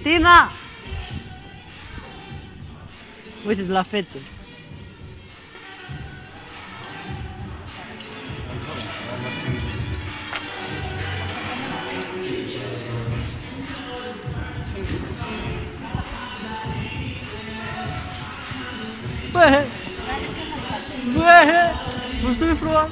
Tina! Uite de la fete. Băi! Băi! Mulțumim frumos!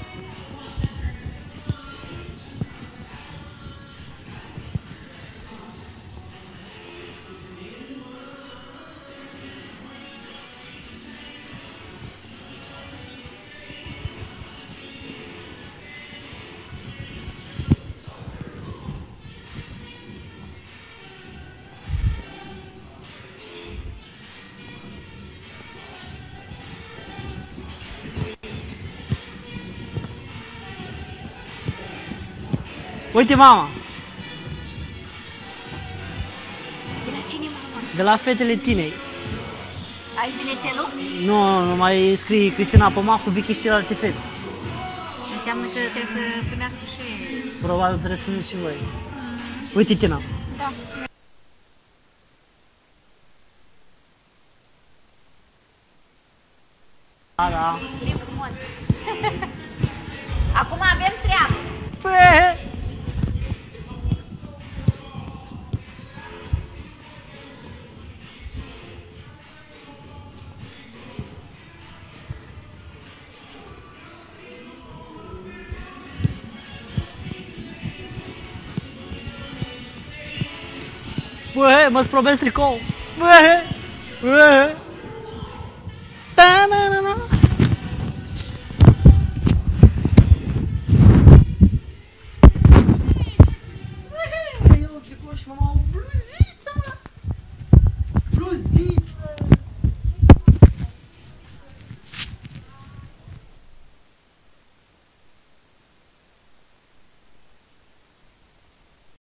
Uite, mama! De la cine, mama? De la fetele Tinei. Ai bilețelul? Nu mai scrie Cristina Poma cu Vicky și celelalte fete. Înseamnă că trebuie să primească și ei. Probabil trebuie să spuneți și voi. Uite, Tina. Da. Da, da. Mulțumim frumos. Acum avem treabă. Băi! Băi, mă-ți probez tricou! Băi! Băi! Ta-na-na-na! Eu un tricou și mama o bluzică!